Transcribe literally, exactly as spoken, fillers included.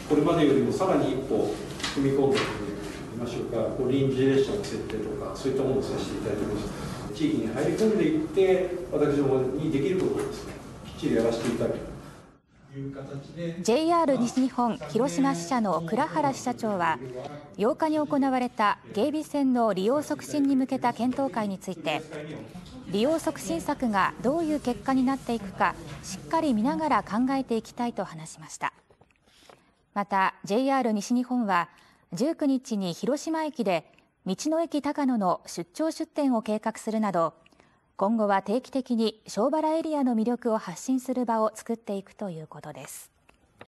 これまでよりもさらに一歩踏み込んでいくといいましょうか、こう臨時列車の設定とか、そういったものをさせていただいております。地域に入り込んでいって、私どもにできることをですね、きっちりやらせていただく。 ジェイアール 西日本広島支社の倉原支社長は、ようかに行われた芸備線の利用促進に向けた検討会について、利用促進策がどういう結果になっていくか、しっかり見ながら考えていきたいと話しました。また ジェイアール 西日本はじゅうくにちに広島駅で道の駅高野の出張出店を計画するなど、今後は定期的に庄原エリアの魅力を発信する場を作っていくということです。